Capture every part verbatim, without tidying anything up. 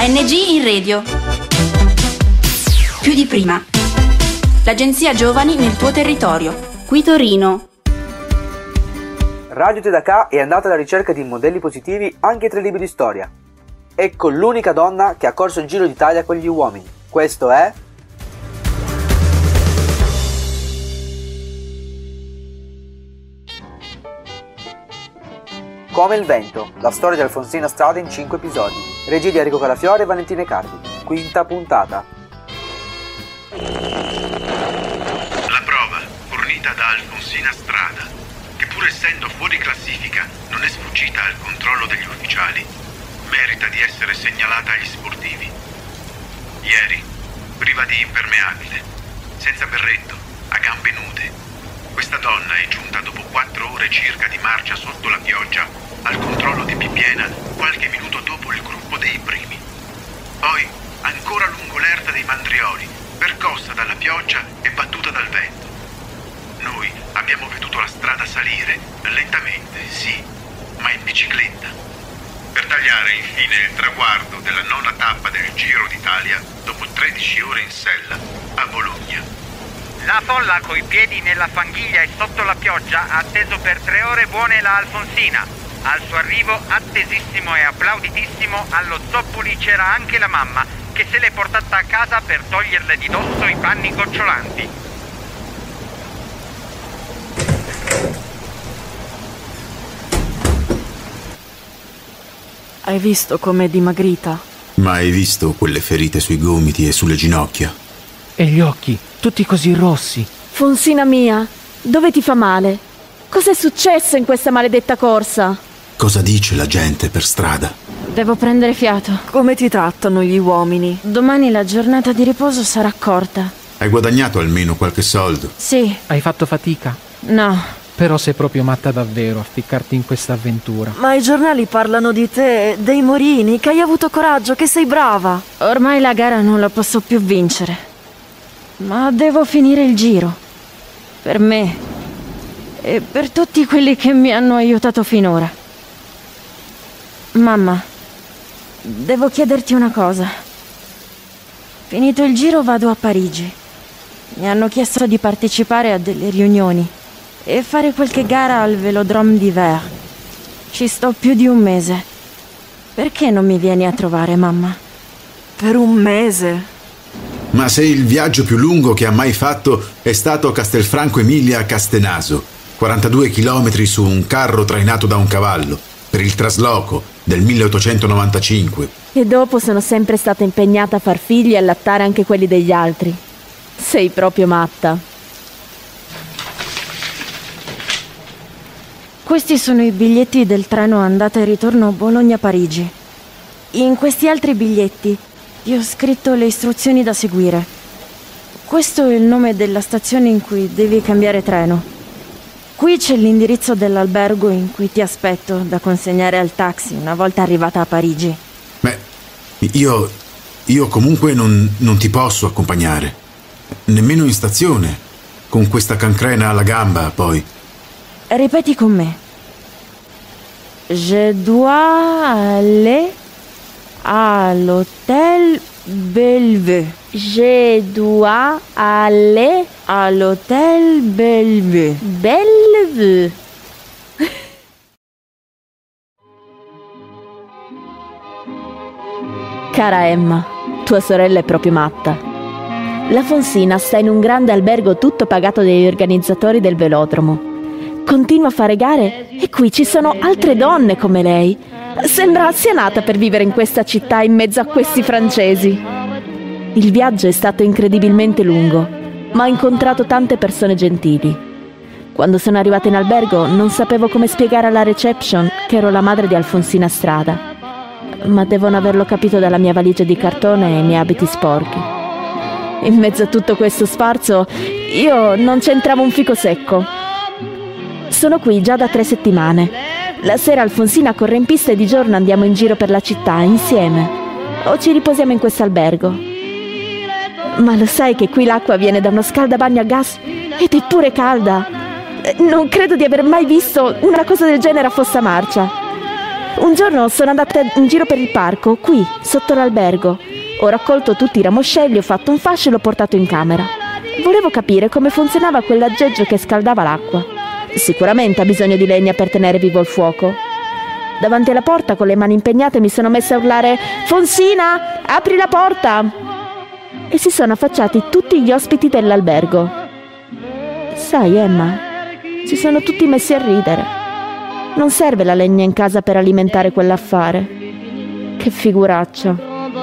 A N G in radio. Più di prima. L'agenzia Giovani nel tuo territorio. Qui Torino. Radio Tedaka è andata alla ricerca di modelli positivi anche tra i libri di storia. Ecco l'unica donna che ha corso il Giro d'Italia con gli uomini. Questo è... Come il vento, la storia di Alfonsina Strada in cinque episodi. Regia di Enrico Calafiore e Valentina Cardi. Quinta puntata. La prova, fornita da Alfonsina Strada, che pur essendo fuori classifica non è sfuggita al controllo degli ufficiali, merita di essere segnalata agli sportivi. Ieri, priva di impermeabile, senza berretto, a gambe nude, questa donna è giunta dopo quattro ore circa di marcia sotto la pioggia al controllo di Bibbiena qualche minuto dopo il gruppo dei primi. Poi, ancora lungo l'erta dei Mandrioli, percossa dalla pioggia e battuta dal vento. Noi abbiamo veduto la strada salire, lentamente, sì, ma in bicicletta, per tagliare infine il traguardo della nona tappa del Giro d'Italia dopo tredici ore in sella a Bologna. La folla coi piedi nella fanghiglia e sotto la pioggia ha atteso per tre ore buone la Alfonsina. Al suo arrivo, attesissimo e applauditissimo, allo Zoppoli c'era anche la mamma, che se l'è portata a casa per toglierle di dosso i panni gocciolanti. Hai visto com'è dimagrita? Ma hai visto quelle ferite sui gomiti e sulle ginocchia? E gli occhi, tutti così rossi. Fonsina mia, dove ti fa male? Cos'è successo in questa maledetta corsa? Cosa dice la gente per strada? Devo prendere fiato. Come ti trattano gli uomini? Domani la giornata di riposo sarà corta. Hai guadagnato almeno qualche soldo? Sì. Hai fatto fatica? No. Però sei proprio matta davvero a ficcarti in questa avventura. Ma i giornali parlano di te, dei Morini, che hai avuto coraggio, che sei brava. Ormai la gara non la posso più vincere. Ma devo finire il giro. Per me e per tutti quelli che mi hanno aiutato finora. Mamma, devo chiederti una cosa. Finito il giro vado a Parigi. Mi hanno chiesto di partecipare a delle riunioni e fare qualche gara al Velodrome d'Hiver. Ci sto più di un mese. Perché non mi vieni a trovare, mamma? Per un mese? Ma se il viaggio più lungo che ha mai fatto è stato Castelfranco Emilia-Castenaso, quarantadue chilometri su un carro trainato da un cavallo, per il trasloco del milleottocentonovantacinque. E dopo sono sempre stata impegnata a far figli e allattare anche quelli degli altri. Sei proprio matta. Questi sono i biglietti del treno andata e ritorno Bologna-Parigi. In questi altri biglietti io ho scritto le istruzioni da seguire. Questo è il nome della stazione in cui devi cambiare treno. Qui c'è l'indirizzo dell'albergo in cui ti aspetto da consegnare al taxi una volta arrivata a Parigi. Beh, io... io comunque non, non ti posso accompagnare. Nemmeno in stazione. Con questa cancrena alla gamba, poi. Ripeti con me. Je dois aller à l'hôtel Bellevue. Je dois aller à l'hôtel Bellevue. Bellevue. Cara Emma, tua sorella è proprio matta. La Fonsina sta in un grande albergo tutto pagato dagli organizzatori del velodromo. Continua a fare gare e qui ci sono altre donne come lei. Sembra sia nata per vivere in questa città in mezzo a questi francesi. Il viaggio è stato incredibilmente lungo, ma ho incontrato tante persone gentili. Quando sono arrivata in albergo non sapevo come spiegare alla reception che ero la madre di Alfonsina Strada, ma devono averlo capito dalla mia valigia di cartone e i miei abiti sporchi. In mezzo a tutto questo sfarzo io non c'entravo un fico secco. Sono qui già da tre settimane. La sera Alfonsina corre in pista e di giorno andiamo in giro per la città insieme o ci riposiamo in questo albergo. Ma lo sai che qui l'acqua viene da uno scaldabagno a gas ed è pure calda? Non credo di aver mai visto una cosa del genere a Fossa Marcia. Un giorno sono andata in giro per il parco, qui, sotto l'albergo. Ho raccolto tutti i ramoscelli, ho fatto un fascio e l'ho portato in camera. Volevo capire come funzionava quell'aggeggio che scaldava l'acqua. Sicuramente ha bisogno di legna per tenere vivo il fuoco. Davanti alla porta, con le mani impegnate, mi sono messa a urlare: «Fonsina, apri la porta!» E si sono affacciati tutti gli ospiti dell'albergo. Sai, Emma, si sono tutti messi a ridere. Non serve la legna in casa per alimentare quell'affare. Che figuraccia.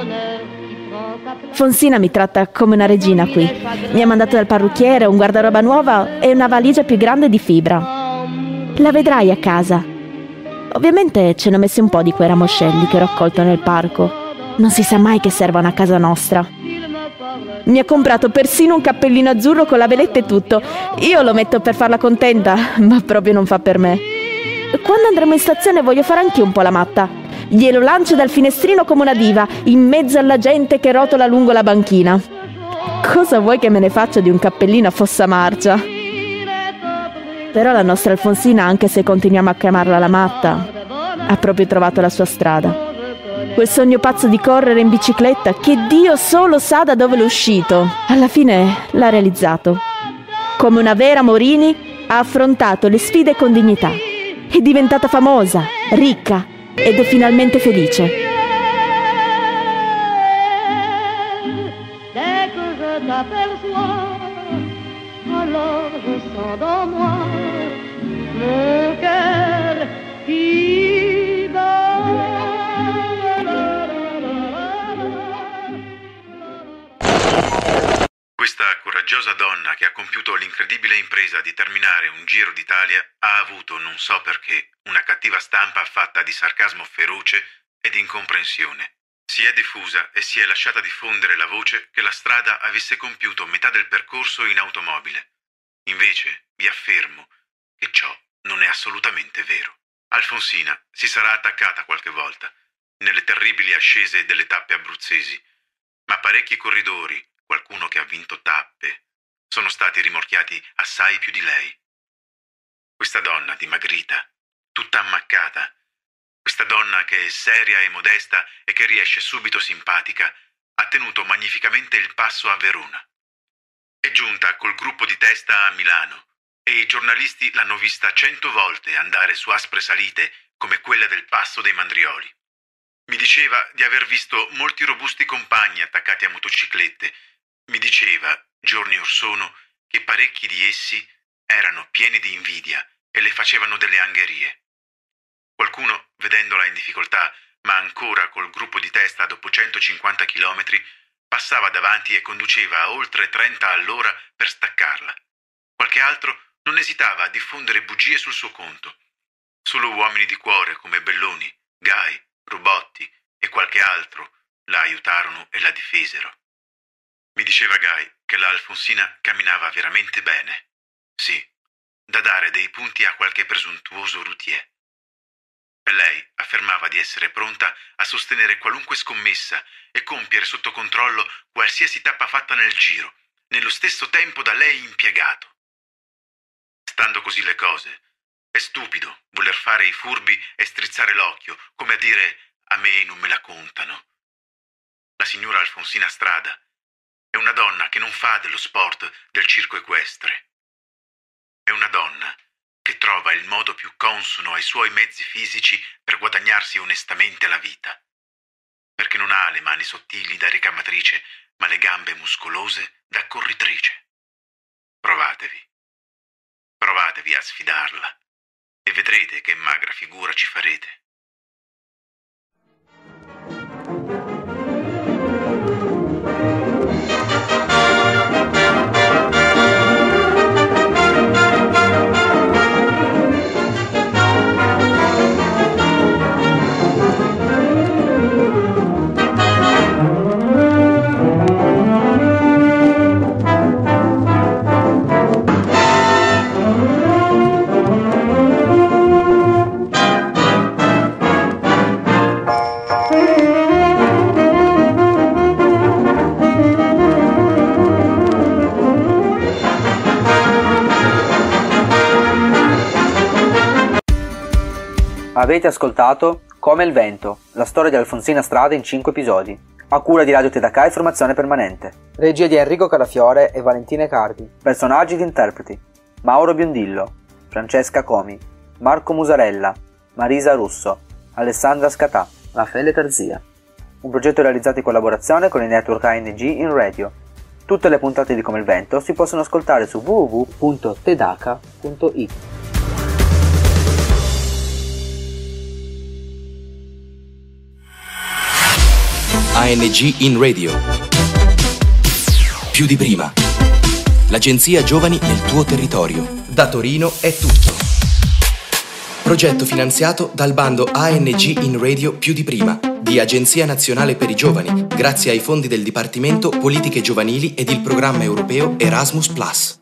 Fonsina mi tratta come una regina qui. Mi ha mandato dal parrucchiere un guardaroba nuova e una valigia più grande di fibra. La vedrai a casa. Ovviamente ce ne ho messi un po' di quei ramoscelli che ho raccolto nel parco. Non si sa mai che servono a casa nostra. Mi ha comprato persino un cappellino azzurro con la veletta e tutto. Io lo metto per farla contenta, ma proprio non fa per me. Quando andremo in stazione voglio fare anch'io un po' la matta. Glielo lancio dal finestrino come una diva, in mezzo alla gente che rotola lungo la banchina. Cosa vuoi che me ne faccia di un cappellino a fossa marcia? Però la nostra Alfonsina, anche se continuiamo a chiamarla la matta, ha proprio trovato la sua strada. Quel sogno pazzo di correre in bicicletta, che Dio solo sa da dove l'è uscito, alla fine l'ha realizzato. Come una vera Morini, ha affrontato le sfide con dignità. È diventata famosa, ricca ed è finalmente felice. Dès que je t'aperçois, alors je sens dans moi mon cœur qui bat. Questa coraggiosa donna che ha compiuto l'incredibile impresa di terminare un Giro d'Italia ha avuto, non so perché, una cattiva stampa fatta di sarcasmo feroce e di incomprensione. Si è diffusa e si è lasciata diffondere la voce che la strada avesse compiuto metà del percorso in automobile. Invece, vi affermo che ciò non è assolutamente vero. Alfonsina si sarà attaccata qualche volta, nelle terribili ascese delle tappe abruzzesi, ma parecchi corridori, qualcuno che ha vinto tappe, sono stati rimorchiati assai più di lei. Questa donna dimagrita, tutta ammaccata, questa donna che è seria e modesta e che riesce subito simpatica, ha tenuto magnificamente il passo a Verona. È giunta col gruppo di testa a Milano e i giornalisti l'hanno vista cento volte andare su aspre salite come quella del Passo dei Mandrioli. Mi diceva di aver visto molti robusti compagni attaccati a motociclette. Mi diceva, giorni or sono, che parecchi di essi erano pieni di invidia e le facevano delle angherie. Qualcuno, vedendola in difficoltà, ma ancora col gruppo di testa dopo centocinquanta chilometri, passava davanti e conduceva a oltre trenta all'ora per staccarla. Qualche altro non esitava a diffondere bugie sul suo conto. Solo uomini di cuore come Belloni, Gai, Rubotti e qualche altro la aiutarono e la difesero. Mi diceva Gai che la Alfonsina camminava veramente bene. Sì, da dare dei punti a qualche presuntuoso routier. E lei affermava di essere pronta a sostenere qualunque scommessa e compiere sotto controllo qualsiasi tappa fatta nel giro, nello stesso tempo da lei impiegato. Stando così le cose, è stupido voler fare i furbi e strizzare l'occhio, come a dire «a me non me la contano». La signora Alfonsina Strada è una donna che non fa dello sport del circo equestre. È una donna che trova il modo più consono ai suoi mezzi fisici per guadagnarsi onestamente la vita. Perché non ha le mani sottili da ricamatrice, ma le gambe muscolose da corritrice. Provatevi. Provatevi a sfidarla e vedrete che magra figura ci farete. Avete ascoltato Come il vento, la storia di Alfonsina Strada in cinque episodi, a cura di Radio Tedacai Formazione Permanente. Regia di Enrico Carafiore e Valentina Cardi. Personaggi ed interpreti: Mauro Biondillo, Francesca Comi, Marco Musarella, Marisa Russo, Alessandra Scatà, Raffaele Tarzia. Un progetto realizzato in collaborazione con il network A N G in radio. Tutte le puntate di Come il vento si possono ascoltare su w w w punto tedaca punto i t. A N G in radio. Più di prima. L'agenzia Giovani nel tuo territorio. Da Torino è tutto. Progetto finanziato dal bando A N G in radio Più di prima di Agenzia Nazionale per i Giovani, grazie ai fondi del Dipartimento Politiche Giovanili ed il programma europeo Erasmus Plus.